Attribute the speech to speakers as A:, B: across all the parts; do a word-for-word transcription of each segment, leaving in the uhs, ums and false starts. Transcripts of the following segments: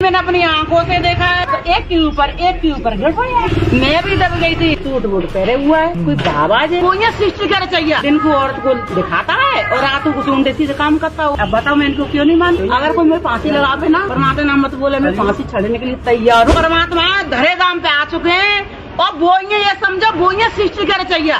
A: मैंने अपनी आंखों से देखा है तो एक के ऊपर एक के ऊपर गिर पड़ी है। मैं भी दब गई थी। सूट वूट पहरे हुआ है, कोई बाबा जी कोई सृष्टि कर चाहिए। दिन को औरत को दिखाता है और रातों को सूंढे सीधे काम करता हूँ। अब बताओ मैं इनको क्यों नहीं मानती। अगर कोई मैं फांसी लगावे ना, परमात्मा नाम मत बोले, मैं फांसी चढ़ने के लिए तैयार हूँ। परमात्मा धरे दाम पे आ चुके हैं और वो ये समझो वो सृष्टि कर चाहिए।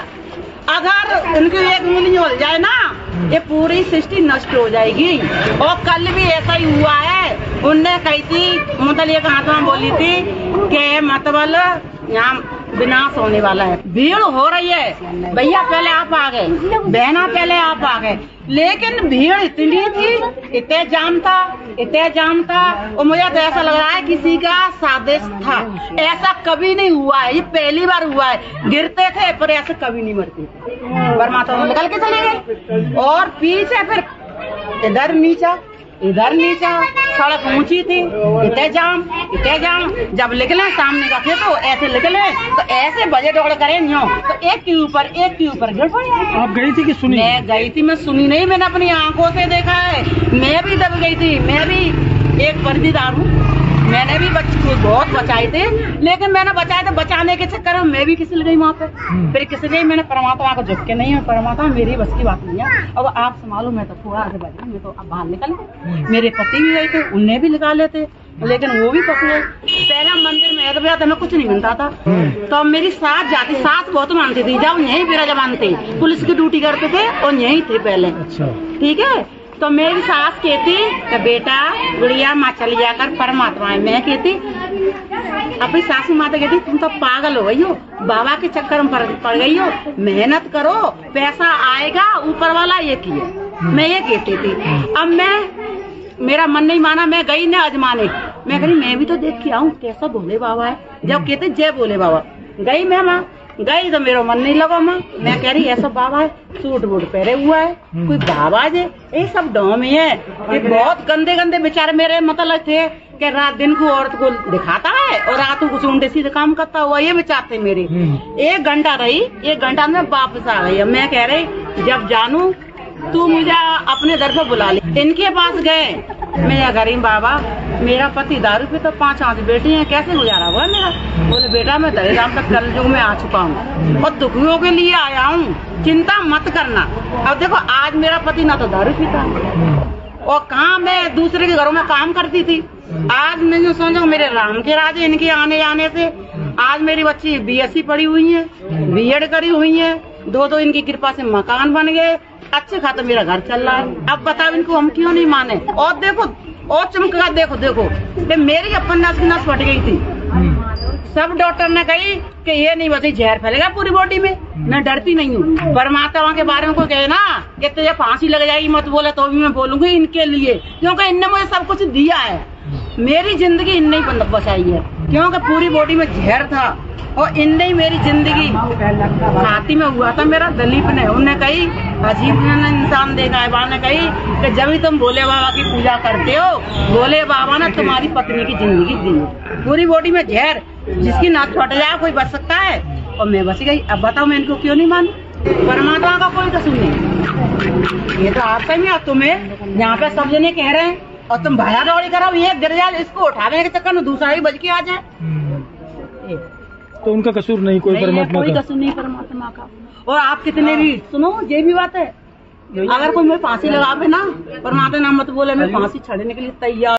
A: अगर उनकी एक उंगली हो जाए ना, ये पूरी सृष्टि नष्ट हो जाएगी। और कल भी ऐसा ही हुआ है। उनने कही थी, मतलब एक हाथ में बोली थी कि मतलब यहाँ विनाश होने वाला है, भीड़ हो रही है। भैया पहले आप आ गए, बहना पहले आप आ गए, लेकिन भीड़ इतनी थी, इतने जाम था, इतने जाम था। और मुझे तो ऐसा लग रहा है किसी का साजिश था। ऐसा कभी नहीं हुआ है, ये पहली बार हुआ है। गिरते थे पर ऐसे कभी नहीं मरते थे। परमात्मा निकल के चले गए और पीछे फिर इधर नीचा इधर नीचा, सड़क ऊंची थी, इतने जाम इतने जाम। जब निकले सामने का थे तो ऐसे निकले तो ऐसे बजे दौड़ करे नहीं हो तो एक के ऊपर एक के ऊपर गिर पड़ी।
B: आप गई थी कि सुनी?
A: मैं गई थी, मैं सुनी नहीं, मैंने अपनी आंखों से देखा है। मैं भी दब गई थी। मैं भी एक वर्दीदार हूँ, मैंने भी बच्चे को बहुत बचाए थे, लेकिन मैंने बचाए थे बचाने के चक्कर में मैं भी किसी गई वहाँ पे। फिर किसी गई, मैंने परमात्मा को झुक के नहीं है, परमात्मा मेरी बस की बात नहीं है, अब आप संभालो। मैं तो थोड़ा आगे बढ़ी, मैं तो अब बाहर निकल गई। मेरे पति भी गए थे, उन्हें भी निकाले थे, लेकिन वो भी फंस गए। पहला मंदिर में गया था, मैं कुछ नहीं बनता था। तो मेरी सास जाती, सास बहुत मानती थी, जब यही विराजमान थे, पुलिस की ड्यूटी करते थे और यही थे पहले। ठीक है, तो मेरी सास कहती कि बेटा गुड़िया माँ चली जाकर परमात्मा है। मैं कहती, अपनी सासू माता कहती तुम तो पागल हो गई हो, बाबा के चक्कर में पड़ गई हो, मेहनत करो पैसा आएगा, ऊपर वाला ये किए। मैं ये कहती थी। अब मैं, मेरा मन नहीं माना, मैं गई ना अजमाने। मैं कही मैं भी तो देख के आऊँ कैसा भोले बाबा है। जब कहते जय भोले बाबा, गई मैं माँ गई तो मेरा मन नहीं लगा माँ। मैं कह रही ऐसा बाबा है, सूट वूट पहरे हुआ है, कोई बाबा जी ये सब डॉम ही है। ये बहुत गंदे गंदे बेचारे मेरे मतलब थे कि रात दिन को औरत को दिखाता है और रातों को सूंढे सीधे काम करता हुआ, ये बेचारे थे मेरे। एक घंटा रही, एक घंटा में वापस आ गई। मैं कह रही जब जानू तू मुझे अपने दर पर बुला ले। इनके पास गए, मैं गरीब बाबा मेरा पति दारू पे तो पांच पांच बेटी हैं, कैसे गुजारा हुआ मेरा। बोले बेटा मैं दरे दाम तक कल युग में आ चुका हूँ और दुखियों के लिए आया हूँ, चिंता मत करना। अब देखो आज मेरा पति ना तो दारू पीता और कहाँ मैं दूसरे के घरों में काम करती थी। आज मैं जो सोचा मेरे राम के राज इनके आने जाने से आज मेरी बच्ची बी एस सी पढ़ी हुई है, बी एड करी हुई है, दो दो इनकी कृपा से मकान बन गए, अच्छे खाते मेरा घर चल रहा है। अब बताओ इनको हम क्यों नहीं माने। और देखो और चमका, देखो देखो दे मेरी अपन नस की नस फट गई थी। सब डॉक्टर ने कही कि ये नहीं बची, जहर फैलेगा पूरी बॉडी में। मैं डरती नहीं हूँ। परमात्मा के बारे में कोई कहे ना कि तुझे फांसी लग जाएगी मत बोले तो भी मैं बोलूंगी इनके लिए, क्योंकि इनने मुझे सब कुछ दिया है। मेरी जिंदगी इनने ही बचाई है, क्योंकि पूरी बॉडी में जहर था और इनने ही मेरी जिंदगी हाथी में हुआ था मेरा। दलीप ने उन्हें कही अजीब इंसान देखा है, बाबा ने कही कि जब भी तुम भोले बाबा की पूजा करते हो, भोले बाबा ने तुम्हारी पत्नी की जिंदगी दी। पूरी बॉडी में जहर, जिसकी नाक फट जाए कोई बच सकता है और मैं बच गई। अब बताओ मैं इनको क्यों नहीं मानू। परमात्मा का कोई कसूर नहीं, ये तो आपका ही है। तुम्हें यहाँ पे सब जने कह रहे हैं और तुम भाड़ा दौड़ी करो, ये गिर जाए, इसको उठाने के चक्कर में दूसरा ही बच के आ जाए।
B: तो उनका कसूर नहीं, कोई परमात्मा
A: कोई कसूर नहीं परमात्मा का। और आप कितने भी सुनो, ये भी बात है, अगर कोई मैं फांसी लगावे ना, परमात्मा नाम मत बोले, मैं फांसी चढ़ने के लिए तैयार।